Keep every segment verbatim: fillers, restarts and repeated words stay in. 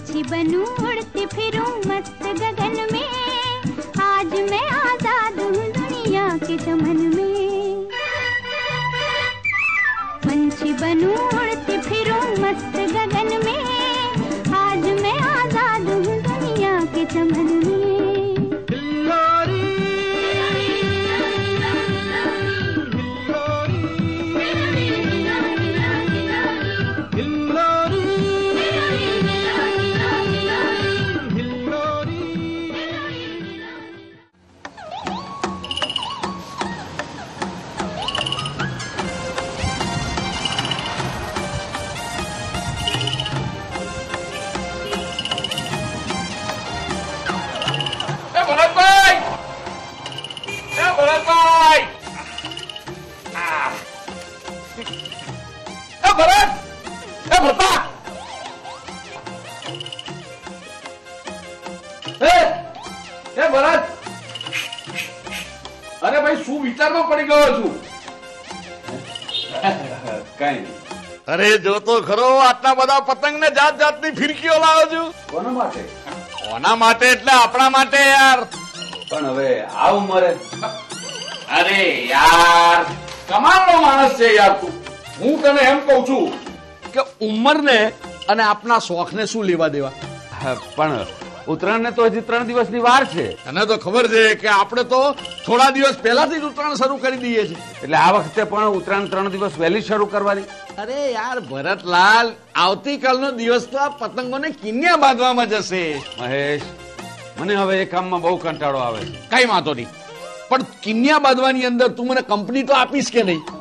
पंछी बनूं उड़ती फिरूं मस्त गगन में, आज मैं आजाद हूँ दुनिया के चमन में। पंछी बनूं उड़ती फिरूं मस्त गगन में, आज मैं आजाद हूँ दुनिया के चमन में। અરે ભાઈ શું વિચારમાં પડી ગયો છું? કઈ નહીં. અરે જો તો ખરો, આટલા બધા પતંગ ને જાત જાતની ફિરકીઓ લાવો છું. કોના માટે? કોના માટે એટલે આપણા માટે યાર. પણ હવે આ ઉંમરે? અરે યાર કમાલનો માણસ છે યાર તું. હું તને એમ કઉ છું કે ઉંમર ને અને આપના શોખ ને શું લેવા દેવા? પણ ઉત્તરાયણ ને તો હજી ત્રણ દિવસની વાર છે. તને તો ખબર છે કે આપણે તો થોડા દિવસ પહેલાથી જ ઉત્તરાયણ શરૂ કરી દઈએ છીએ. એટલે આ વખતે પણ ઉત્તરાયણ ત્રણ દિવસ વહેલી શરૂ કરવાની. અરે યાર ભરતલાલ, આવતીકાલનો દિવસ તો આ પતંગોને કિન્યા બાંધવામાં જશે. મહેશ, મને હવે એ કામમાં બહુ કંટાળો આવે છે. કઈ વાંધો નહીં, પણ કિન્યા બાંધવાની અંદર તું મને કંપની તો આપીશ કે નહીં?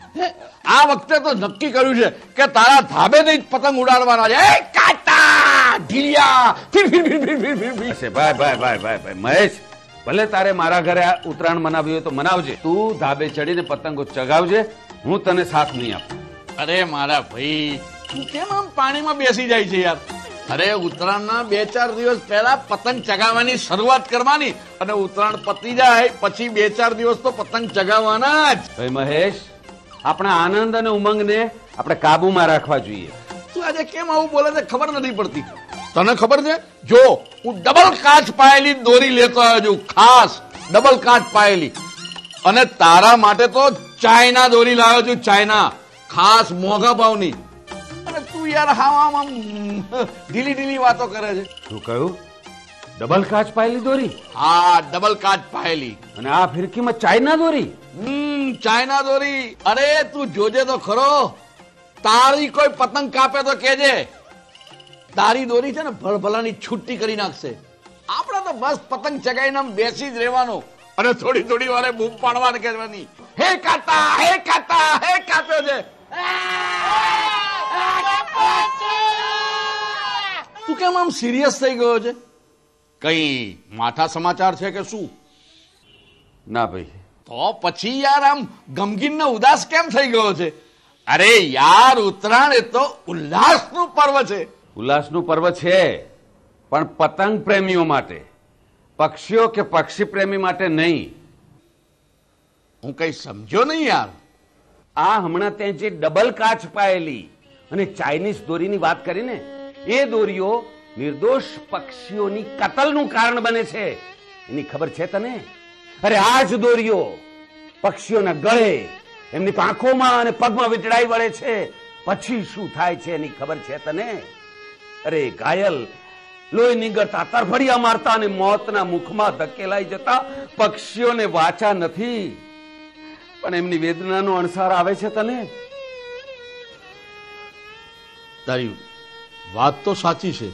આ વખતે તો નક્કી કર્યું છે કે તારા ધાબે નહીં પતંગ ઉડાડવાના છે. એ કાટા ઢીલિયા ફીર ફીર ફીર ફીર ફીર ફીર ફીર. ભાઈ ભાઈ ભાઈ ભાઈ ભાઈ મહેશ, ભલે તારે મારા ઘરે ઉત્તરાયણ મનાવી હોય તો મનાવજે. તું ધાબે ચડીને પતંગો ચગાવજે, હું તને સાથ નહીં આપું. અરે મારા ભાઈ, તું કેમ આમ પાણીમાં બેસી જાય છે યાર? અરે ઉત્તરાયણના બે ચાર દિવસ પહેલા પતંગ ચગાવવાની શરૂઆત કરવાની અને ઉત્તરાયણ પતી જાય પછી બે ચાર દિવસ તો પતંગ ચગાવવાના જ. ભાઈ મહેશ, આપણા આનંદ અને ઉમંગને આપણે કાબુમાં રાખવા જોઈએ. તું આજે કેમ આવું બોલે છે ખબર નથી પડતી. તને ખબર છે, જો હું ડબલ કાચ પાયેલી દોરી લેતો આવ્યો છું, ખાસ ડબલ કાચ પાયેલી. અને તારા માટે તો ચાઇના દોરી લાવ્યો છું, ચાઇના, ખાસ મોંઘા ભાવની. અને તું યાર હા આમ ઢીલી ઢીલી વાતો કરે છે. શું કહ્યું? ડબલ કાચ પાયેલી દોરી? હા, ડબલ કાચ પાયેલી. અને આ ફિરકીમાં ચાઇના દોરી? હમ ચાઇના દોરી. અરે તું જોજે તો ખરો, તારી કોઈ પતંગ કાપે તો કેજે. તારી દોરી છે ને ભલભલાની છુટ્ટી કરી નાખશે. આપણે તો બસ પતંગ ચગાઈને બેસી જ રહેવાનું અને થોડી થોડી વારે બૂમ પાડવાની કહેવાની, હે કાતા હે કાતા હે કાપ્યો છે. તું કેમ આમ સિરિયસ થઈ ગયો છે? કઈ માઠા સમાચાર છે કે શું? ના ભાઈ. તો પછી યાર આમ ગમગીન ઉદાસ કેમ થઈ ગયો છે? અરે યાર ઉત્તરાયણ એ તો ઉલ્લાસનું પર્વ છે. ઉલ્લાસનું પર્વ છે, પણ પતંગ પ્રેમીઓ માટે, પક્ષીઓ કે પક્ષી પ્રેમી માટે નહીં. હું કઈ સમજો નહીં યાર. આ હમણાં તે જે ડબલ કાચ પાયેલી અને ચાઇનીઝ દોરીની વાત કરીને, એ દોરીઓ નિર્દોષ પક્ષીઓની કતલનું કારણ બને છે. એની ખબર છે તને? અરે આ જ દોરીઓ પક્ષીઓના ગળે, એમની પાંખોમાં અને પગમાં વીંટળાઈ વળે છે. પછી શું થાય છે એની ખબર છે તને? અરે ઘાયલ, લોહી નીગળતા, તરફડિયા મારતા અને મોતના મુખમાં ધકેલાઈ જતા પક્ષીઓને વાચા નથી, પણ એમની વેદનાનો અણસાર આવે છે તને? તારી વાત તો સાચી છે,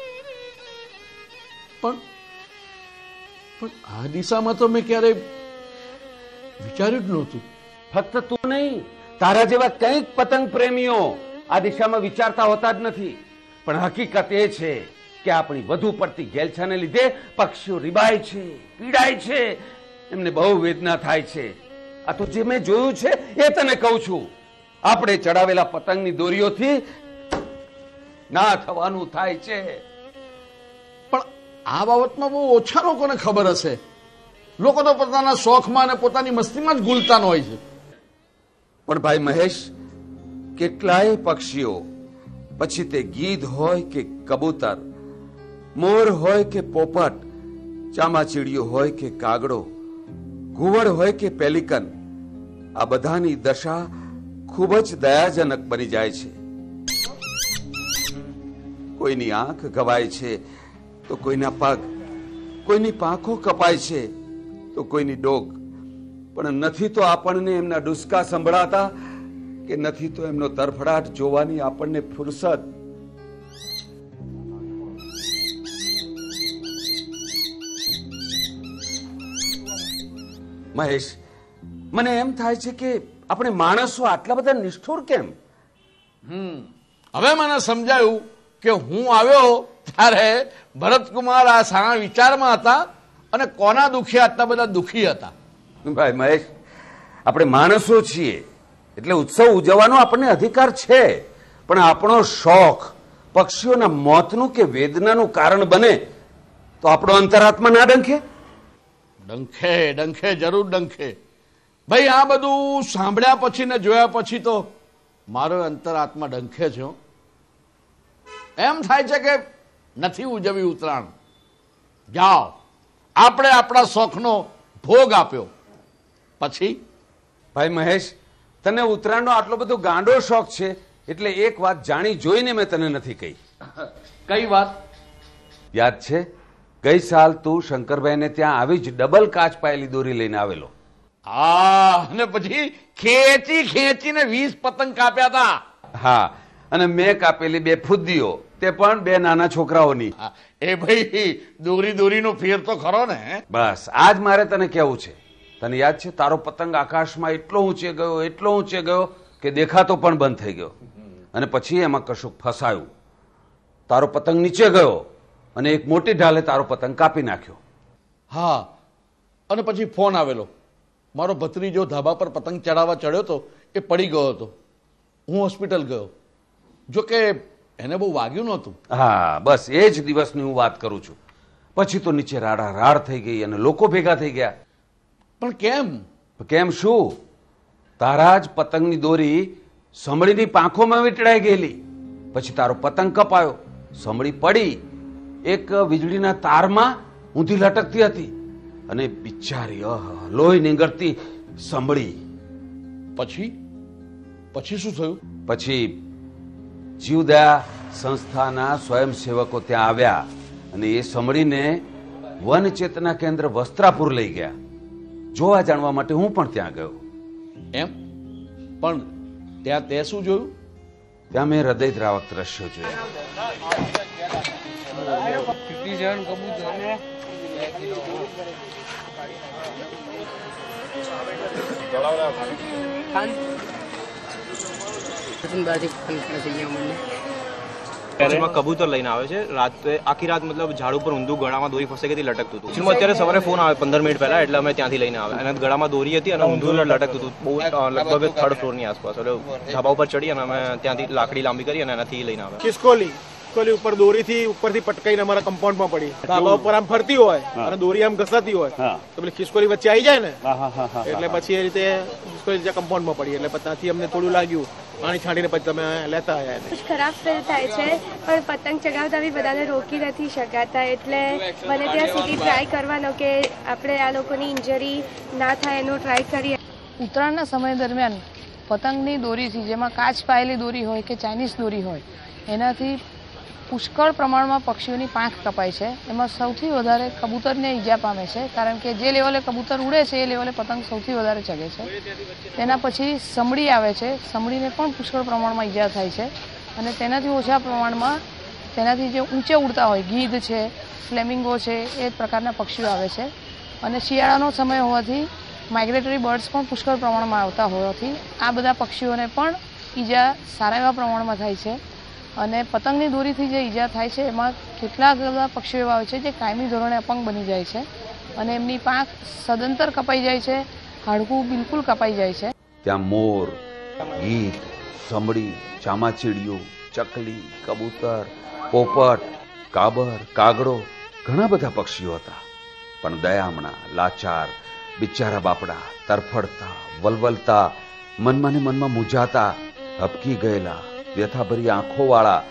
પણ પણ આ દિશામાં તો મેં ક્યારેય વિચાર્યું જ નહોતું. ફક્ત તું નહીં, તારા જેવા કંઈક પતંગ પ્રેમીઓ આ દિશામાં વિચારતા હોતા જ નથી. પણ હકીકત એ છે કે આપણી વધુ પડતી ઘેલછાને લીધે પક્ષીઓ રીબાય છે, પીડાય છે, એમને બહુ વેદના થાય છે. આ તો જે મેં જોયું છે એ તને કહું છું. આપણે ચડાવેલા પતંગની દોરીઓથી ના થવાનું થાય છે. પણ આ બાબતમાં બહુ ઓછા લોકોને ખબર હશે. લોકો તો પોતાના શોખમાં અને પોતાની મસ્તીમાં જ ગુલતાન હોય છે. પણ ભાઈ મહેશ, કેટલાય પક્ષીઓ, પછી તે ગીધ હોય કે કબૂતર, મોર હોય કે પોપટ, ચામાચીડિયું હોય કે કાગડો, ઘુવડ હોય કે પેલિકન, આ બધાની દશા ખૂબ જ દયાજનક બની જાય છે. કોઈની આંખ ગવાય છે તો કોઈના પગ, કોઈની પાંખો કપાય છે તો કોઈની ડોક, પણ નથી તો આપણને એમના ડુસકા સંભળાતા કે નથી તો એમનો તરફડાટ જોવાની આપણને ફુરસદ. મહેશ, મને એમ થાય છે કે આપણે માણસો આટલા બધા નિષ્ઠુર કેમ? હમ હવે મને સમજાયું કે હું આવ્યો ત્યારે ભરતકુમાર આ સારા વિચારમાં હતા અને કોના દુખી આટલા બધા દુખી હતા. ભાઈ મહેશ, આપણે માણસો છીએ એટલે ઉત્સવ ઉજવવાનો આપણને અધિકાર છે, પણ આપણો શોખ પક્ષીઓના મોતનું કે વેદનાનું કારણ બને તો આપણો અંતરાત્મા ના ડંખે? ડંખે ડંખે જરૂર ડંખે. ભાઈ આ બધું સાંભળ્યા પછી ને જોયા પછી તો મારો અંતરાત્મા ડંખે છે. એમ થાય છે કે નથી ઉજવી ઉત્તરાયણ. જાઓ, આપણે આપણા શોખનો ભોગ આપ્યો પછી. ભાઈ મહેશ, તને ઉત્તરાયણનો આટલો બધો ગાંડો શોખ છે એટલે એક વાત જાણી જોઈને મેં તને નથી કહી. કઈ વાત? યાદ છે ગઈ સાલ તું શંકરભાઈને ત્યાં આવી જ ડબલ કાચ પાયેલી દોરી લઈને આવેલો? હા, અને પછી ખેંચી ખેંચીને વીસ પતંગ કાપ્યા હતા. હા, અને મેં કાપેલી બે ફુદ્દીઓ, તે પણ બે નાના છોકરાઓની. હા, એ ભાઈ દોરી દોરીનો ફેર તો ખરો ને. બસ આજ મારે તને કેવું છે. તને યાદ છે તારો પતંગ આકાશમાં એટલો ઊંચે ગયો એટલો ઊંચે ગયો કે દેખાતો પણ બંધ થઈ ગયો, અને પછી એમાં કશુંક ફસાયું. તારો પતંગ નીચે ગયો અને એક મોટી ઢાલે તારો પતંગ કાપી નાખ્યો. હા, અને પછી ફોન આવેલો. મારો ભત્રીજો ધાબા પર પતંગ ચડાવવા ચડ્યો હતો, એ પડી ગયો હતો. હું હોસ્પિટલ ગયો, જો કે એને બહુ વાગ્યું નહોતું. હા, બસ એ જ દિવસની હું વાત કરું છું. પછી તો નીચે રાડા રાડ થઈ ગઈ અને લોકો ભેગા થઈ ગયા. પણ કેમ? કેમ શું? તારા જ પતંગની દોરી સમડીની પાંખોમાં વીંટળાઈ ગયેલી. પછી તારો પતંગ કપાયો, સમડી પડી એક વીજળીના તારમાં ઊંધી લટકતી હતી અને બિચારી લોહી નીંગળતી સમડી. પછી પછી શું થયું? પછી જીવદયા સંસ્થાના સ્વયંસેવકો ત્યાં આવ્યા અને એ સમડીને વન ચેતના કેન્દ્ર વસ્ત્રાપુર લઈ ગયા. જોવા જાણવા માટે હું પણ ત્યાં ગયો. એમ? પણ ત્યાં તે શું જોયું? ત્યાં મેં હૃદયદ્રાવક દ્રશ્યો જોયા. કબૂતર લઈને આવે છે રાતે, આખી રાત મતલબ ઝાડ ઉપર ઊંધું ગળામાં દોરી ફસાઈ ગઈ લટકતું હતું. એકચ્યુઅલી અત્યારે સવારે ફોન આવે પંદર મિનિટ પહેલા, એટલે અમે ત્યાંથી લઈને આવે અને ગળામાં દોરી હતી અને ઊંધું લટકતું હતું. બહુ લગભગ થર્ડ ફ્લોર ની આસપાસ, એટલે ધાબા ઉપર ચડી અને અમે ત્યાંથી લાકડી લાંબી કરી અને એનાથી લઈને આવે. ખિસકોલી ખિસકોલી ઉપર દોરીથી ઉપરથી પટકાઈને અમારા કમ્પાઉન્ડમાં પડી. ધાબા ઉપર આમ ફરતી હોય અને દોરી આમ ઘસાતી હોય તો પેલી ખિસકોલી વચ્ચે આવી જાય ને, એટલે પછી એ રીતે ખિસકોલી કમ્પાઉન્ડમાં પડી. એટલે ત્યાંથી અમને થોડું લાગ્યું, પાણી છાંટીને પછી તમે લેતા આવ્યા. ખરાબ ફીલ થાય છે, પણ પતંગ ચગાવતા બી બધાને રોકી નથી શકાતા, એટલે બને ત્યાં સુધી ટ્રાય કરવાનો કે આપણે આ લોકોની ઇન્જરી ના થાય એનો ટ્રાય કરીએ. ઉત્તરાયણના સમય દરમિયાન પતંગની દોરીથી, જેમાં કાચ પાયેલી દોરી હોય કે ચાઇનીઝ દોરી હોય, એનાથી પુષ્કળ પ્રમાણમાં પક્ષીઓની પાંખ કપાય છે. એમાં સૌથી વધારે કબૂતરને ઈજા પામે છે, કારણ કે જે લેવલે કબૂતર ઉડે છે એ લેવલે પતંગ સૌથી વધારે ચગે છે. તેના પછી સમડી આવે છે, સમડીને પણ પુષ્કળ પ્રમાણમાં ઈજા થાય છે, અને તેનાથી ઓછા પ્રમાણમાં તેનાથી જે ઊંચે ઉડતા હોય, ગીધ છે, ફ્લેમિંગો છે, એ પ્રકારના પક્ષીઓ આવે છે. અને શિયાળાનો સમય હોવાથી માઇગ્રેટરી બર્ડ્સ પણ પુષ્કળ પ્રમાણમાં આવતા હોવાથી આ બધા પક્ષીઓને પણ ઈજા સારા એવા પ્રમાણમાં થાય છે. અને પતંગની દોરીથી જે ઈજા થાય છે એમાં કેટલાક બધા પક્ષીઓ એવા હોય છે જે કાયમી ધોરણે અપંગ બની જાય છે અને એમની પાંખ સદંતર કપાઈ જાય છે, હાડકું બિલકુલ કપાઈ જાય છે. ત્યાં મોર, ગીધ, સમડી, ચામાચીડિયું, ચકલી, કબૂતર, પોપટ, કાબર, કાગડો, ઘણા બધા પક્ષીઓ હતા. પણ દયામણા, લાચાર, બિચારા બાપડા તરફડતા, વલવલતા, મનમાં ને મનમાં મૂંઝાતા, હબકી ગયેલા, વ્યથાભરી આંખોવાળા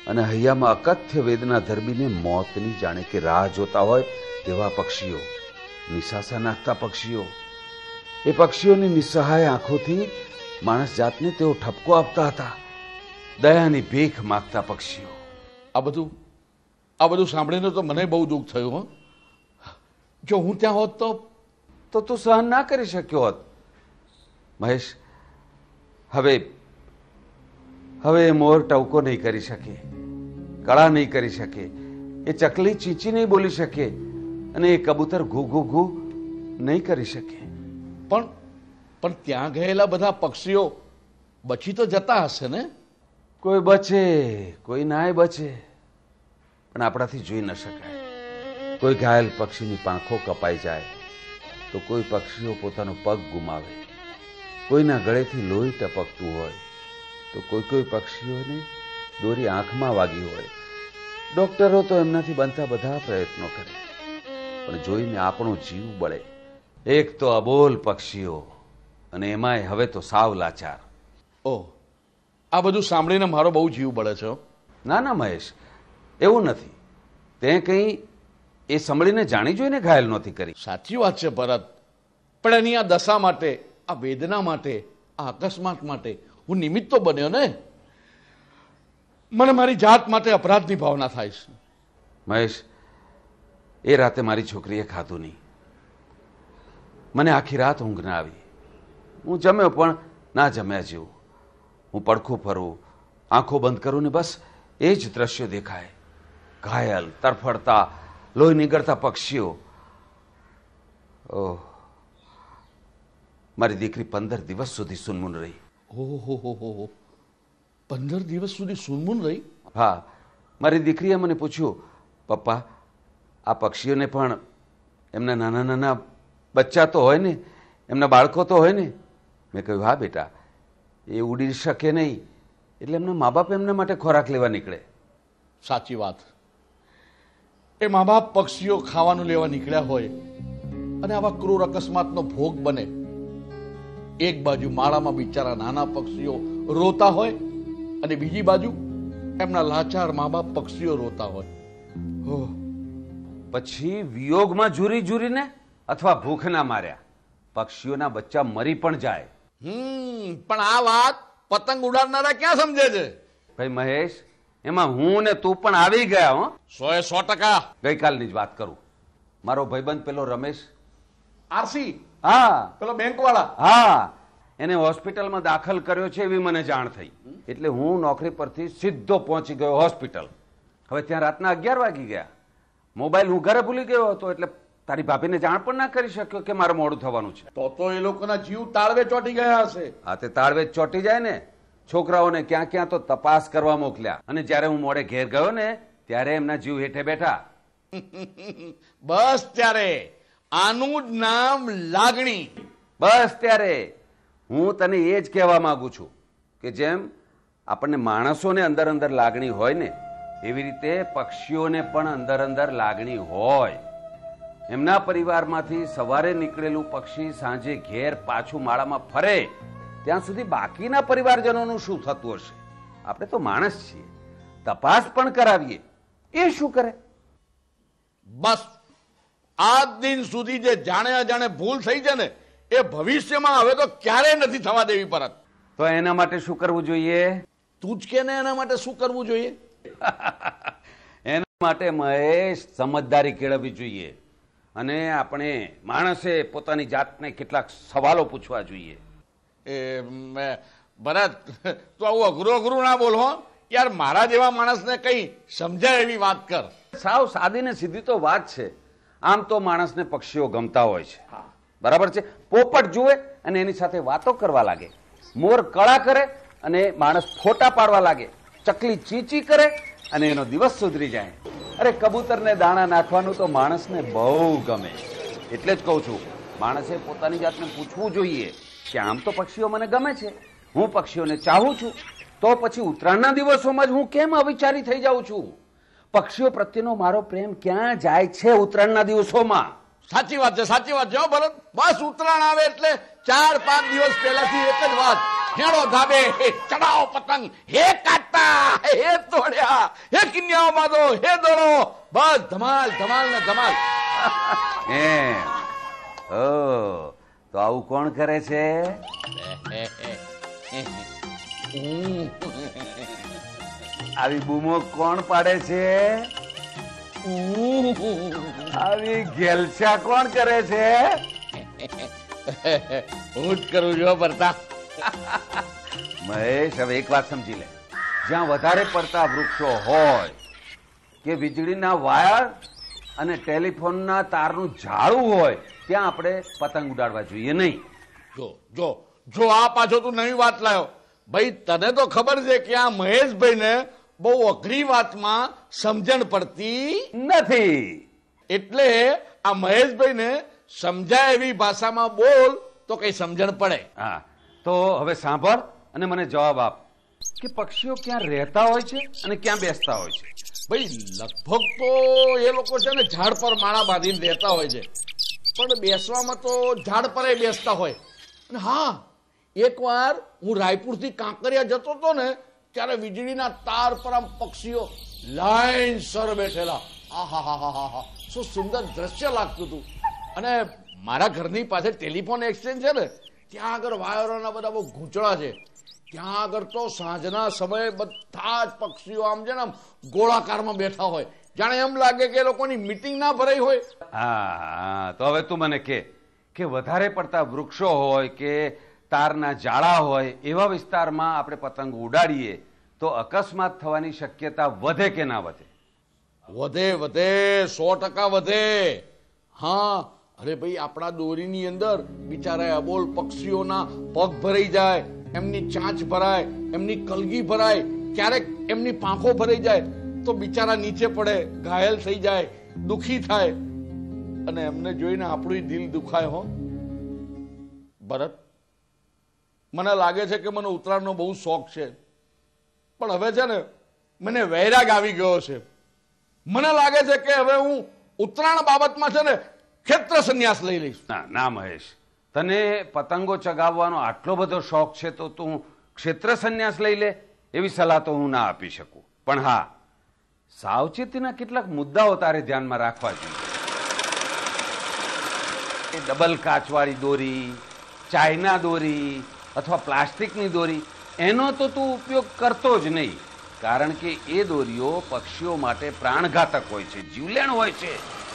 અને હૈયામાં અકથ્ય વેદના ધરબીને મોતની જાણે કે રાહ જોતા હોય તેવા પક્ષીઓ, નિશાસા નાખતા પક્ષીઓ, એ પક્ષીઓની નિસહાય આંખોથી માણસ જાતને તેઓ ઠપકો આપતા હતા, દયાની ભીખ માગતા પક્ષીઓ. આ બધું આ બધું સાંભળીને તો મને બહુ દુઃખ થયું. હો, જો હું ત્યાં હોત તો તો તું સહન ના કરી શક્યો હોત. મહેશ, હવે હવે એ મોર ટવકો નહીં કરી શકે, કળા નહીં કરી શકે, એ ચકલી ચીંચી નહીં બોલી શકે, અને એ કબૂતર ઘૂ ઘૂ ઘૂ નહીં કરી શકે. પણ પણ ત્યાં ગયેલા બધા પક્ષીઓ બચી તો જતા હશે ને? કોઈ બચે, કોઈ નાય બચે, પણ આપણાથી જોઈ ન શકાય. કોઈ ઘાયલ પક્ષીની પાંખો કપાઈ જાય તો કોઈ પક્ષીઓ પોતાનો પગ ગુમાવે, કોઈના ગળેથી લોહી ટપકતું હોય તો કોઈ કોઈ પક્ષીઓને દોરી આંખમાં વાગી હોય. ડોક્ટરો તો એમનાથી બનતા બધા પ્રયત્નો કરે, પણ જોઈને આપણો જીવ બળે. એક તો અબોલ પક્ષીઓ, અને એમાંય હવે તો સાવ લાચાર. ઓહ, આ બધું સાંભળીને મારો બહુ જીવ બળે છે. ના ના મહેશ, એવું નથી. તે કંઈ એ સંભળીને જાણી જોઈને ઘાયલ નહોતી કરી. સાચી વાત છે ભરત, પણ એની આ દશા માટે, આ વેદના માટે, આ અકસ્માત માટે હું નિમિત્ત તો બન્યો ને. મને મારી જાત માટે અપરાધની ભાવના થાય છે. મહેશ, એ રાતે મારી છોકરીએ ખાધું નહીં. મને આખી રાત ઊંઘ ના આવી. હું જમ્યો પણ ના જમ્યા જેવું. હું પડખું ફરું, આંખો બંધ કરું ને બસ એ જ દ્રશ્યો દેખાય. ઘાયલ, તરફડતા, લોહી નીકળતા પક્ષીઓ. ઓહ, મારી દીકરી પંદર દિવસ સુધી સુનમુન રહી. ઓહો હો હો, પંદર દિવસ સુધી સુનમુન રહી? હા, મારી દીકરીએ મને પૂછ્યું, પપ્પા, આ પક્ષીઓને પણ એમના નાના નાના બચ્ચા તો હોય ને, એમના બાળકો તો હોય ને? મેં કહ્યું, હા બેટા, એ ઉડી શકે નહીં, એટલે એમના મા બાપ એમના માટે ખોરાક લેવા નીકળે. સાચી વાત. એ મા બાપ પક્ષીઓ ખાવાનું લેવા નીકળ્યા હોય અને આવા ક્રૂર અકસ્માતનો ભોગ બને. એક બાજુ માળામાં બિચારા નાના પક્ષીઓ રોતા હોય અને બીજી બાજુ એમના લાચાર મા બાપ પક્ષીઓ રોતા હોય. પછી વિયોગમાં ઝૂરી ઝૂરીને અથવા ભૂખના માર્યા પક્ષીઓના બચ્ચા મરી પણ જાય. હમ પણ આ વાત પતંગ ઉડાડનારા ક્યાં સમજે છે? ભાઈ મહેશ, એમાં હું ને તું પણ આવી ગયા. હો, સો એ સો ટકા. ગઈકાલની જ વાત કરું. મારો ભાઈબંધ પેલો રમેશ, આરસી, હા, પેલો બેંક વાળા, હા, એને હોસ્પિટલમાં દાખલ કર્યો છે એવી મને જાણ થઈ. એટલે હું નોકરી પરથી સીધો પહોંચી ગયો હોસ્પિટલ. હવે ત્યાં રાતના અગિયાર વાગી ગયા. મોબાઈલ હું ઘરે ભૂલી ગયો હતો, એટલે તારી ભાભીને જાણ પણ ના કરી શક્યો કે મારે મોડું થવાનું છે. તો તો એ લોકોના જીવ તાળવે ચોટી ગયા હશે. હા, તે તાળવે જ ચોટી જાય ને. છોકરાઓને ક્યાં ક્યાં તો તપાસ કરવા મોકલ્યા, અને જ્યારે હું મોડે ઘેર ગયો ને ત્યારે એમના જીવ હેઠે બેઠા. બસ ત્યારે આનું જ નામ લાગણી. બસ ત્યારે હું તને એ જ કહેવા માંગુ છું કે જેમ આપણને માણસોને અંદર અંદર લાગણી હોય ને, એવી રીતે પક્ષીઓને પણ અંદર અંદર લાગણી હોય. એમના પરિવારમાંથી સવારે નીકળેલું પક્ષી સાંજે ઘેર પાછું માળામાં ફરે ત્યાં સુધી બાકીના પરિવારજનોનું શું થતું હશે? આપણે તો માણસ છીએ, તપાસ પણ કરાવીએ. એ શું કરે? બસ આજ દિન સુધી જે જાણે અજાણે ભૂલ થઈ છે ને, એ ભવિષ્યમાં હવે તો ક્યારેય નથી થવા દેવી પરત. તો એના માટે શું કરવું જોઈએ? તું જ કે ને એના માટે શું કરવું જોઈએ? એના માટે મહેશ સમજદારી કેળવવી જોઈએ, અને આપણે માણસે પોતાની જાતને કેટલાક સવાલો પૂછવા જોઈએ. એ ભરત, તું આવું અઘરું અઘરું ના બોલ હો યાર. મારા જેવા માણસને કઈ સમજાય એવી વાત કર. સાવ સાદી ને સીધી તો વાત છે. આમ તો માણસને પક્ષીઓ ગમતા હોય છે, બરાબર છે. પોપટ જુએ અને એની સાથે વાતો કરવા લાગે, મોર કળા કરે અને માણસ ફોટા પાડવા લાગે, ચકલી ચીચી કરે અને એનો દિવસ સુધરી જાય. અરે કબૂતરને દાણા નાખવાનું તો માણસને બહુ ગમે. એટલે જ કહું છું, માણસે પોતાની જાતને પૂછવું જોઈએ કે આમ તો પક્ષીઓ મને ગમે છે, હું પક્ષીઓને ચાહું છું, તો પછી ઉત્તરાયણના દિવસોમાં જ હું કેમ અવિચારી થઈ જાઉં છું? પક્ષીઓ પ્રત્યેનો મારો પ્રેમ ક્યાં જાય છે ઉત્તરાયણના દિવસોમાં? સાચી વાત છે, સાચી વાત છે ભરત. બસ ઉત્તરાયણ આવે એટલે ચાર પાંચ દિવસ પહેલાથી એક જ વાત, હેડો ધાબે, ચડાવો પતંગ, હે કાટતા તોડ્યા હે તોડ્યા હે કિન્યાઓ માદો હે દોડો બસ ધમાલ ધમાલ ને ધમાલ. હે ઓ તો આવું કોણ કરે છે? આવી બૂમો કોણ પાડે છે? આવી ગેલછા કોણ કરે છે? હું જ કરું છું ભરતા. મહેશ, હવે એક વાત સમજી લે, જ્યાં વધારે પડતા વૃક્ષો હોય કે વીજળીના વાયર અને ટેલિફોનના તારનું ઝાડું હોય ત્યાં આપણે પતંગ ઉડાડવા જોઈએ નહીં. જો જો જો આ પાછો તું નવી વાત લાયો. ભાઈ તને તો ખબર છે કે આ મહેશભાઈ ને બહુ અઘરી વાતમાં સમજણ પડતી નથી, એટલે આ મહેશભાઈ ને સમજાય એવી ભાષામાં બોલ તો કઈ સમજણ પડે. હા, તો હવે સાંભળ અને મને જવાબ આપ કે પક્ષીઓ ક્યાં રહેતા હોય છે અને ક્યાં બેસતા હોય છે? ભાઈ લગભગ તો એ લોકો છે ને ઝાડ પર માળા બાંધીને રહેતા હોય છે, પણ બેસવામાં તો ઝાડ પર બેસતા હોય. અને હા, એક વાર હું રાયપુરથી કાંકરિયા જતો હતો ને ત્યારે વીજળીના તાર પર આમ પક્ષીઓ લાઈન સર બેઠેલા. આ હા હા હા હા હા શું સુંદર દ્રશ્ય લાગતું હતું. અને મારા ઘરની પાસે ટેલિફોન એક્સચેન્જ છે ને ત્યાં આગળ વાયરોના બધા બહુ ગૂંચળા છે. ત્યાં આગળ તો સાંજના સમયે બધા જ પક્ષીઓ આમ છે ને આમ ગોળાકારમાં બેઠા હોય, જાણે એમ લાગે કે એ લોકોની મીટિંગ ના ભરાઈ હોય. હા, તો હવે તું મને કે કે વધારે પડતા વૃક્ષો હોય કે તારના જાળા હોય એવા વિસ્તારમાં આપણે પતંગ ઉડાડીએ તો અકસ્માત થવાની શક્યતા વધે કે ના વધે? વધે વધે સો ટકા વધે. હા, અરે ભાઈ આપણા દોરીની અંદર બિચારા અબોલ પક્ષીઓના પગ ભરાઈ જાય, એમની ચાંચ ભરાય, એમની કલગી ભરાય, ક્યારેક એમની પાંખો ભરાઈ જાય તો બિચારા નીચે પડે, ઘાયલ થઈ જાય, દુખી થાય. અને એમને જોઈને આપણું દિલ દુખાય. હો ભરત, મને લાગે છે કે મને ઉત્તરાયણનો બહુ શોખ છે, પણ હવે છે ને મને વૈરાગ આવી ગયો છે. મને લાગે છે કે હવે હું ઉત્તરાયણ બાબતમાં છે ને ક્ષેત્ર સંન્યાસ લઈ લઈશ. ના ના મહેશ, તને પતંગો ચગાવવાનો આટલો બધો શોખ છે તો તું ક્ષેત્ર સંન્યાસ લઈ લે એવી સલાહ તો હું ના આપી શકું. પણ હા, સાવચેતીના કેટલાક મુદ્દાઓ તારે ધ્યાનમાં રાખવા જોઈએ. ડબલ કાચવાળી દોરી, ચાઇના દોરી અથવા પ્લાસ્ટિકની દોરી એનો તો તું ઉપયોગ કરતો જ નહીં, કારણ કે એ દોરીઓ પક્ષીઓ માટે પ્રાણઘાતક હોય છે, જીવલેણ હોય છે.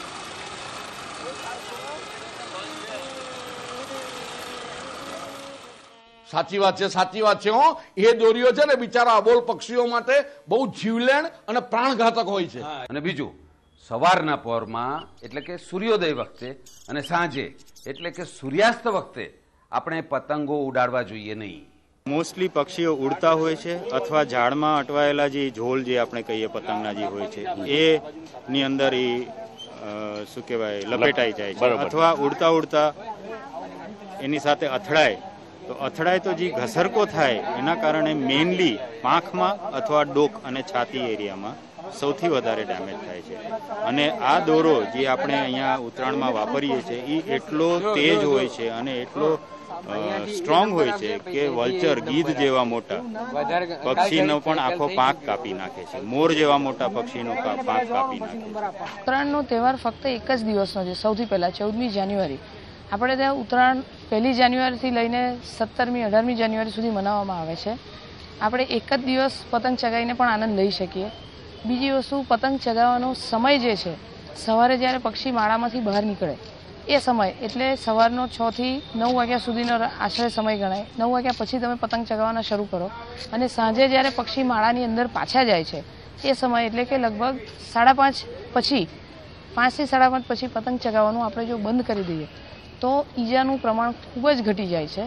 સાચી વાત છે, સાચી વાત છે. હો એ દોરીઓ છે ને બિચારા અબોલ પક્ષીઓ માટે બહુ જીવલેણ અને પ્રાણઘાતક હોય છે. અને બીજું, સવારના પહોરમાં એટલે કે સૂર્યોદય વખતે અને સાંજે એટલે કે સૂર્યાસ્ત વખતે આપણે પતંગો ઉડાડવા જોઈએ નહીં. મોસ્ટલી પક્ષીઓ ઉડતા હોય છે અથવા ઝાડમાં અટવાયેલા જે ઝોલ જે આપણે કહીએ પતંગના જે હોય છે એ ની અંદર એ શું કહેવાય લપેટાઈ જાય છે, અથવા ઉડતા ઉડતા એની સાથે અથડાય તો અથડાય તો જે ઘસરકો થાય એના કારણે મેઇનલી પાંખમાં અથવા ડોક અને છાતી એરિયામાં સૌથી વધારે ડેમેજ થાય છે. અને આ દોરો જે આપણે અહીંયા ઉત્તરાયણમાં વાપરીએ છીએ એ એટલો તેજ હોય છે અને એટલો સ્ટ્રોંગ હોય છે કે વલ્ચર, ગીધ જેવા મોટા પક્ષીનો પણ આખો પાંખ કાપી નાખે છે, મોર જેવા મોટા પક્ષીનો પાંખ કાપી નાખે છે. ઉત્તરાયણનો તહેવાર ફક્ત એક જ દિવસનો છે. સૌથી પહેલા ચૌદમી જાન્યુઆરી આપણે ત્યાં ઉત્તરાયણ પહેલી જાન્યુઆરીથી લઈને સત્તરમી અઢારમી જાન્યુઆરી સુધી મનાવવામાં આવે છે. આપણે એક જ દિવસ પતંગ ચગાવીને પણ આનંદ લઈ શકીએ. બીજી વસ્તુ, પતંગ ચગાવવાનો સમય જે છે સવારે જ્યારે પક્ષી માળામાંથી બહાર નીકળે એ સમય એટલે સવારનો છ થી નવ વાગ્યા સુધીનો આશરે સમય ગણાય. નવ વાગ્યા પછી તમે પતંગ ચગાવવાના શરૂ કરો અને સાંજે જ્યારે પક્ષી માળાની અંદર પાછા જાય છે એ સમય એટલે કે લગભગ સાડા પાંચ પછી પાંચથી સાડા પાંચ પછી પતંગ ચગાવવાનું આપણે જો બંધ કરી દઈએ તો ઈજાનું પ્રમાણ ખૂબ જ ઘટી જાય છે.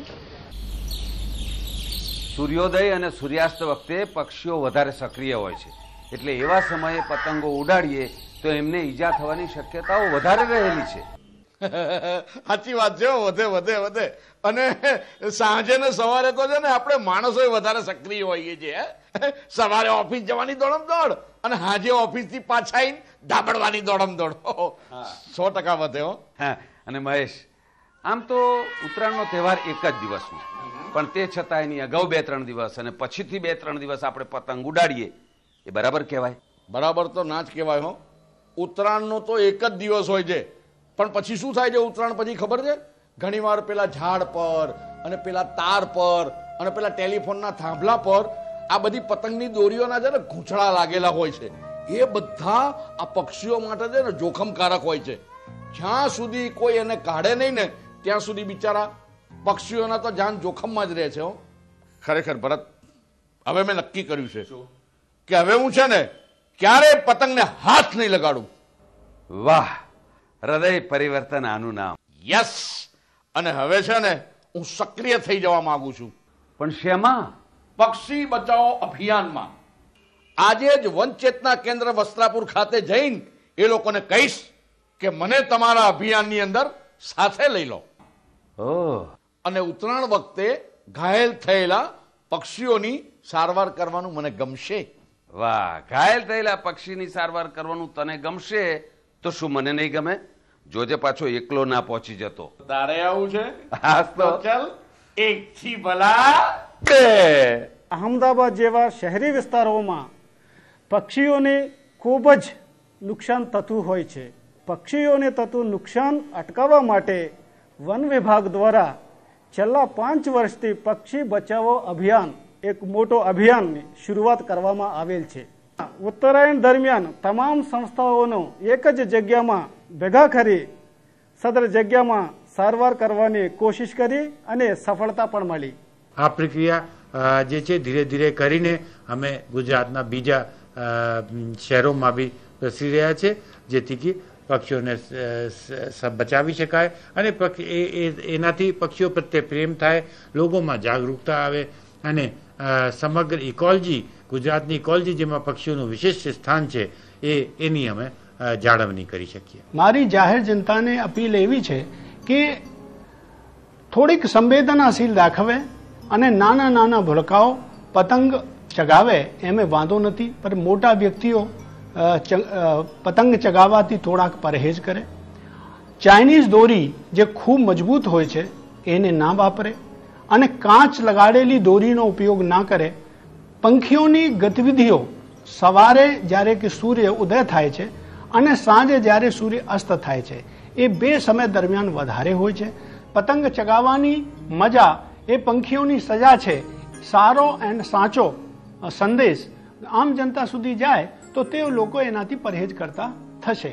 સૂર્યોદય અને સૂર્યાસ્ત વખતે પક્ષીઓ વધારે સક્રિય હોય છે, એટલે એવા સમયે પતંગો ઉડાડીએ તો એમને ઈજા થવાની શક્યતાઓ વધારે રહેલી છે. સાચી વાત છે, વધે વધે વધે. અને સાંજે ને સવારે તો છે ને આપણે માણસો વધારે સક્રિય હોઈએ છીએ. સવારે ઓફિસ જવાની દોડમ દોડ અને હાજે ઓફિસ થી પાછા આવીને ધાબડવાની દોડમ દોડ. સો ટકા વધે. હો હા, અને મહેશ, આમ તો ઉત્તરાયણનો તહેવાર એક જ દિવસનો, પણ તે છતાં એની અગાઉ બે ત્રણ દિવસ અને પછીથી બે ત્રણ દિવસ આપણે પતંગ ઉડાડીએ એ બરાબર કહેવાય? બરાબર તો ના જ કહેવાય હો. ઉત્તરાયણનો તો એક જ દિવસ હોય છે, પણ પછી શું થાય છે ઉત્તરાયણ પછી ખબર છે? ઘણી વાર પેલા ઝાડ પર અને પેલા તાર પર અને પેલા ટેલિફોનના થાંભલા પર આ બધી પતંગની દોરીઓના છે ને ઘૂંચડા લાગેલા હોય છે. એ બધા આ પક્ષીઓ માટે છે ને જોખમકારક હોય છે. જ્યાં સુધી કોઈ એને કાઢે નહીં ને ત્યાં સુધી બિચારા પક્ષીઓના તો જાન જોખમમાં જ રહે છે. ખરેખર ભરત, હવે મેં નક્કી કર્યું છે કે હવે હું છે ને ક્યારેય પતંગને હાથ નહીં લગાડું. વાહ, હૃદય પરિવર્તન આનું નામ. યસ, અને હવે છે ને હું સક્રિય થઈ જવા માંગુ છું. પણ શેમાં? પક્ષી બચાવો અભિયાનમાં. આજે જ વનચેતના કેન્દ્ર વસ્ત્રાપુર ખાતે જઈને એ લોકોને કહીશ કે મને તમારા અભિયાનની અંદર સાથે લઈ લો. ઓહ, અને ઉત્તરાયણ વખતે ઘાયલ થયેલા પક્ષીઓની સારવાર કરવાનું મને ગમશે. વાહ, ઘાયલ થયેલા પક્ષીની સારવાર કરવાનું તને ગમશે તો શું મને નહીં ગમે? જોજે પાછો એકલો ના પહોંચી જતો. તારે આવું છે? હાસ તો ચાલ, એક થી ભલા બે. અહમદાબાદ જેવા શહેરી વિસ્તારોમાં પક્ષીઓને ખૂબ જ નુકસાન થતું હોય છે. પક્ષીઓને થતું નુકસાન અટકાવવા માટે વન વિભાગ દ્વારા છેલ્લા પાંચ વર્ષથી પક્ષી બચાવો અભિયાન એક મોટો અભિયાનની શરૂઆત કરવામાં આવેલ છે. ઉત્તરાયણ દરમિયાન તમામ સંસ્થાઓનો એક જ જગ્યામાં ભેગા કરી સદર જગ્યામાં સારવાર કરવાની કોશિશ કરી અને સફળતા પણ મળી. આ પ્રક્રિયા જે છે ધીરે ધીરે કરીને અમે ગુજરાતના બીજા શહેરોમાં બી પ્રસરી રહ્યા છે, જેથી કે પક્ષીઓને બચાવી શકાય અને એનાથી પક્ષીઓ પ્રત્યે પ્રેમ થાય, લોકોમાં જાગૃતતા આવે અને સમગ્ર ઇકોલોજી, ગુજરાતની ઇકોલોજી જેમાં પક્ષીઓનું વિશેષ સ્થાન છે એ એની અમે જાળવણી કરી શકીએ. મારી જાહેર જનતાને અપીલ એવી છે કે થોડીક સંવેદનાશીલ દાખવે અને નાના નાના ભૂલકાઓ પતંગ ચગાવે એમાં વાંધો નથી, પણ મોટા વ્યક્તિઓ પતંગ ચગાવવાથી થોડાક પરહેજ કરે. ચાઇનીઝ દોરી જે ખૂબ મજબૂત હોય છે એને ના વાપરે અને કાચ લગાડેલી દોરીનો ઉપયોગ ના કરે. પંખીઓની ગતિવિધિઓ સવારે જ્યારે કે સૂર્ય ઉદય થાય છે અને સાંજે જ્યારે સૂર્ય અસ્ત થાય છે એ બે સમય દરમિયાન વધારે હોય છે. પતંગ ચગાવવાની મજા એ પંખીઓની સજા છે. સારો એન્ડ સાચો સંદેશ આમ જનતા સુધી જાય તો તે લોકો એનાથી પરહેજ કરતા થશે.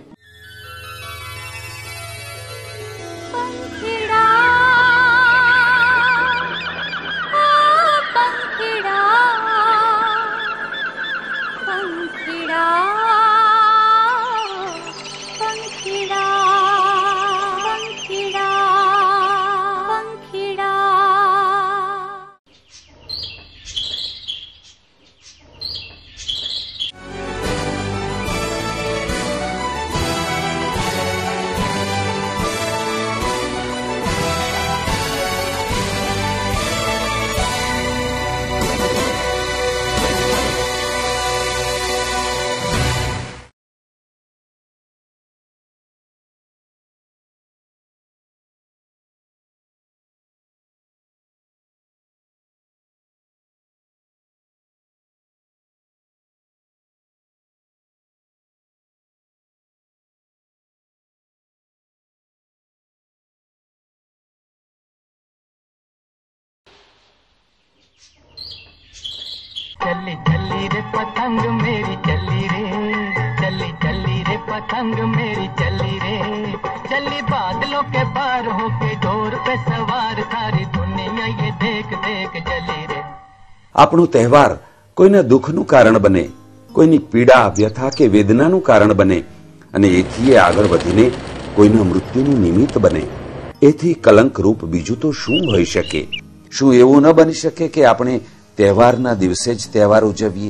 चली चली रे पतंग मेरी चली रे, चली चली रे पतंग मेरी चली रे, चली बादलों के पार होके डोर पे सवार थारी दुनिया ये देख देख चली रे. આપણો તહેવાર કોઈના દુઃખનું કારણ બને, કોઈની પીડા, વ્યથા કે વેદનાનું કારણ બને અને એથી આગળ વધીને કોઈના મૃત્યુનું નિમિત્ત બને, એથી કલંકરૂપ બીજું તો શું હોઈ શકે? શું એવું ન બની શકે કે આપણે તહેવારના દિવસે જ તહેવાર ઉજવીએ?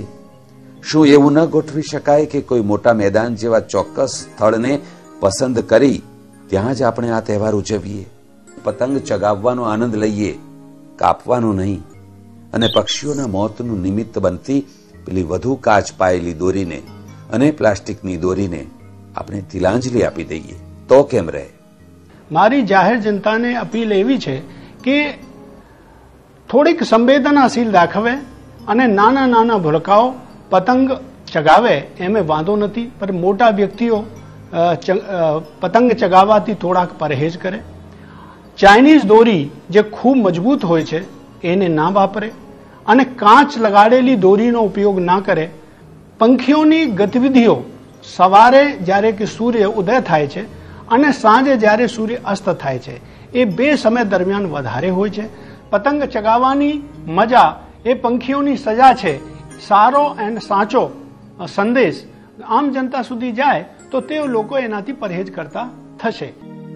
શું એવું ન ગોઠવી શકાય કે કોઈ મોટા મેદાન જેવા ચોક્કસ સ્થળને પસંદ કરી ત્યાં જ આપણે આ તહેવાર ઉજવીએ? પતંગ ચગાવવાનો આનંદ લઈએ, કાપવાનો નહીં. અને પક્ષીઓના મોતનું નિમિત્ત બનતી પેલી વધુ કાચ પાયેલી દોરીને અને પ્લાસ્ટિકની દોરીને આપણે તિલાંજલિ આપી દઈએ તો કેમ રહે? મારી જાહેર જનતાને અપીલ એવી છે કે થોડીક સંવેદનાશીલ દાખવે અને નાના નાના ભૂલકાઓ પતંગ ચગાવે એમે વાંધો નથી, પણ મોટા વ્યક્તિઓ પતંગ ચગાવવાથી થોડાક પરહેજ કરે. ચાઇનીઝ દોરી જે ખૂબ મજબૂત હોય છે એને ના વાપરે અને કાચ લગાડેલી દોરીનો ઉપયોગ ના કરે. પંખીઓની ગતિવિધિઓ સવારે જ્યારે કે સૂર્ય ઉદય થાય છે અને સાંજે જ્યારે સૂર્ય અસ્ત થાય છે એ બે સમય દરમિયાન વધારે હોય છે. પતંગ ચગાવવાની મજા એ પંખીઓની સજા છે. સારો એન્ડ સાચો સંદેશ આમ જનતા સુધી જાય તો તે લોકો એનાથી પરહેજ કરતા થશે.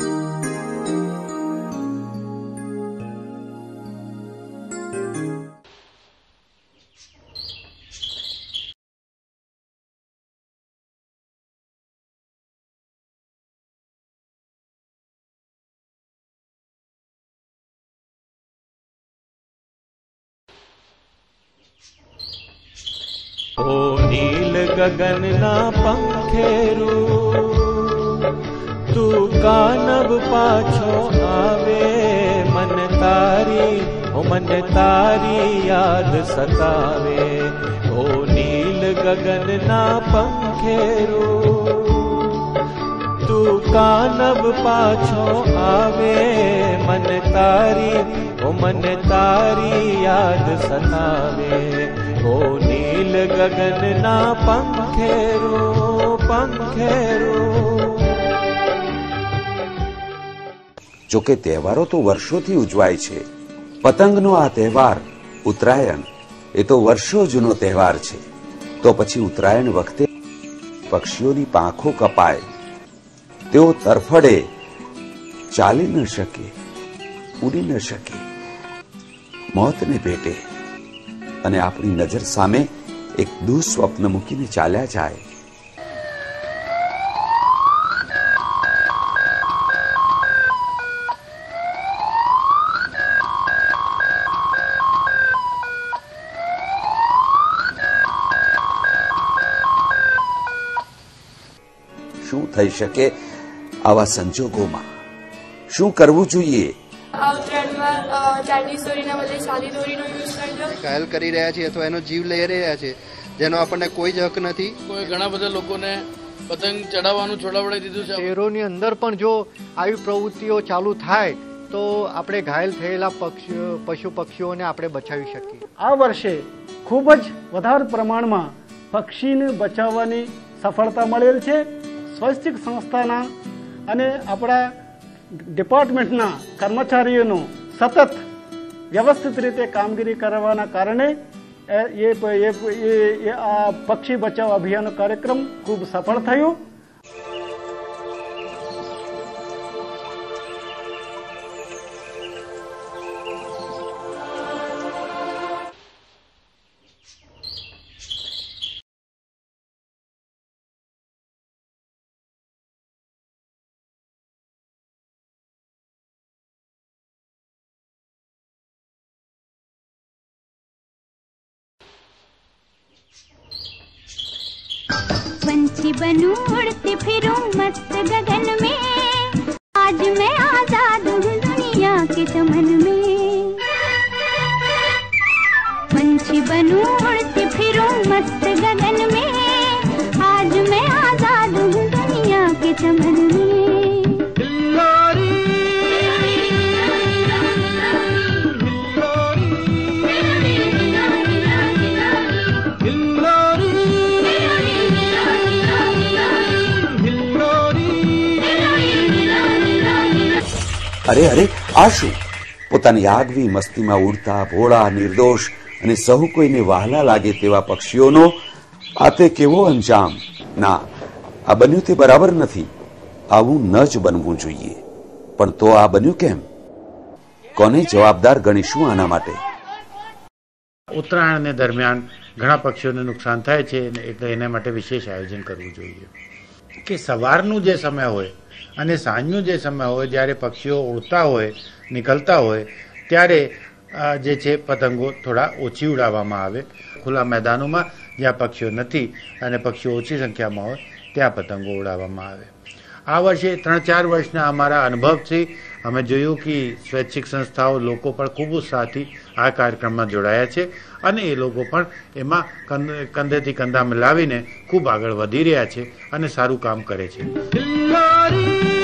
ओ नील गगन ना पंखेरू तू कानब पाछो आवे मन तारी ओ मन तारी याद सतावे. ओ नील गगन ना पंखेरू तू कानब पाछो आवे मन तारी ओ मन तारी याद सतावे. ओ नील गगन ना पंखेरो पंखेरो. જોકે તહેવારો તો વર્ષોથી ઉજવાય છે. પતંગનો આ તહેવાર ઉત્તરાયણ એ તો વર્ષો જૂનો તહેવાર છે. તો પછી ઉત્તરાયણ વખતે પક્ષીઓની પાંખો કપાય, તેઓ તરફડે, ચાલી ન શકે, ઉડી ન શકે, મોતને ભેટે અને આપણી નજર સામે એક દુઃસ્વપ્ન મૂકીને ચાલ્યા જાય. શું થઈ શકે આવા સંજોગોમાં? શું કરવું જોઈએ? ઘાયલ કરી રહ્યા છે અથવા એનો જીવ લઈ રહ્યા છે જેનો આપણને કોઈ જ હક નથી. કોઈ ઘણા બધા લોકોને પતંગ ચડાવવાનું છોડાવડાવી દીધું છે. શહેરોની અંદર પણ જો આવી પ્રવૃત્તિઓ ચાલુ થાય તો આપણે ઘાયલ થયેલા પક્ષીઓ પશુ પક્ષીઓને આપણે બચાવી શકીએ. આ વર્ષે ખૂબ જ વધારે પ્રમાણમાં પક્ષીને બચાવવાની સફળતા મળેલ છે. સ્વૈચ્છિક સંસ્થાના અને આપણા ડિપાર્ટમેન્ટના કર્મચારીઓનો સતત વ્યવસ્થિત રીતે કામગીરી કરવાના કારણે એ આ પક્ષી બચાવ અભિયાન કાર્યક્રમ ખૂબ સફળ થયો. पंछी बनूं उड़ती फिरूं मस्त गगन में, आज मैं आजाद हूँ दुनिया के चमन में. पंछी बनूं उड़ती फिरूं मस्त गगन में, आज मैं आजाद हूँ दुनिया के चमन में. અરે અરે આ શું? પોતાની આગવી મસ્તીમાં ઉડતા ભોળા, નિર્દોષ અને સહુ કોઈને વહાલા લાગે તેવા પક્ષીઓનો આ તે કેવો અંજામ! ના, આ બન્યું તે બરાબર નથી. આવું ન જ બનવું જોઈએ. પણ તો આ બન્યું કેમ? કોને જવાબદાર ગણીશું આના માટે? ઉત્તરાયણ દરમિયાન ઘણા પક્ષીઓને નુકસાન થાય છે, એટલે એના માટે વિશેષ આયોજન કરવું જોઈએ. કે સવારનું જે સમય હોય અને સાંજનું જે સમય હોય, જ્યારે પક્ષીઓ ઉડતા હોય, નીકળતા હોય, ત્યારે જે છે પતંગો થોડા ઓછી ઉડાવવામાં આવે. ખુલ્લા મેદાનોમાં જ્યાં પક્ષીઓ નથી અને પક્ષીઓ ઓછી સંખ્યામાં હોય ત્યાં પતંગો ઉડાવવામાં આવે. આ વર્ષે ત્રણ ચાર વર્ષના અમારા અનુભવથી અમે જોયું કે સ્વૈચ્છિક સંસ્થાઓ લોકો પણ ખૂબ ઉત્સાહથી આ કાર્યક્રમમાં જોડાયા છે અને એ લોકો પણ એમાં કંધેથી કંધા મિલાવીને ખૂબ આગળ વધી રહ્યા છે અને સારું કામ કરે છે.